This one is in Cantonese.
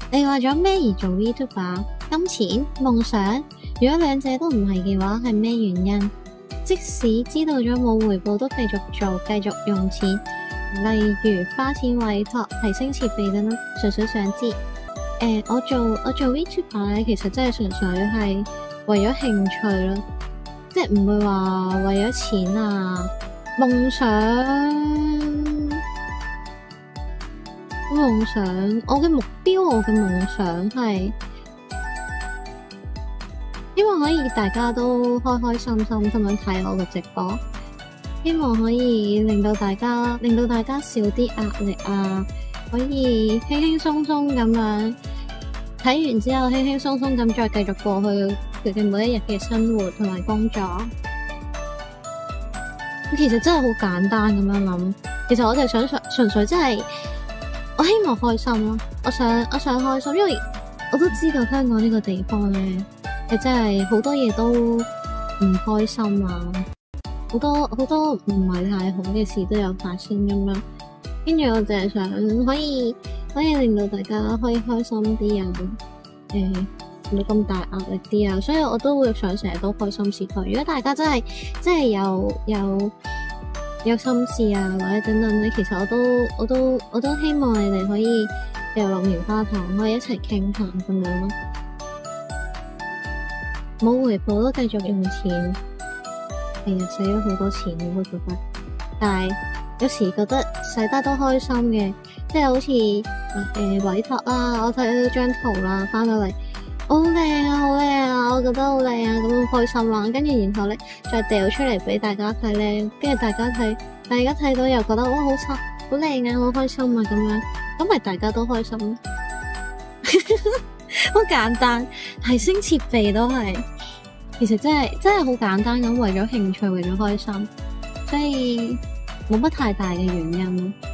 你為咗咩而做 VTuber？金錢、夢想？如果兩者都唔係嘅話，係咩原因？即使知道咗冇回報，都繼續做，繼續用錢，例如花錢委託、提升設備等等。純粹想知，我做 VTuber 咧，其實真係純粹係為咗興趣咯，即係唔會話為咗錢啊。夢想，我嘅目標，我嘅夢想係希望可以大家都開開心心咁樣睇我嘅直播，希望可以令到大家少啲壓力啊，可以輕輕鬆鬆咁樣睇完之後，輕輕鬆鬆咁再繼續過去佢嘅每一日嘅生活同埋工作。其實真係好簡單咁樣諗，其實我就想純粹真係，我希望開心咯，我想開心，因為我都知道香港呢個地方咧，係真係好多嘢都唔開心啊，好多唔係太好嘅事都有發生咁樣，跟住我就係想可以令到大家可以開心啲啊，冇咁大壓力啲啊，所以我都會想成日都開心事佢。如果大家真係有心事啊，或者等等咧，其實我都希望你哋可以又落棉花糖，可以一齊傾下咁樣咯。冇回報都繼續用錢，係啊，使咗好多錢我覺得，但係有時覺得使得都開心嘅，即係好似委託啦，我睇到張圖啦，翻到嚟。好靚啊！我覺得好靚啊，咁好開心啦。跟住然後咧，再掉出嚟俾大家睇咧，跟住大家睇到又覺得哇好靚啊，好開心啊咁樣，咁咪大家都開心。好簡單，提升設備都係，其實真係好簡單咁，為咗興趣，為咗開心，所以冇乜太大嘅原因咯。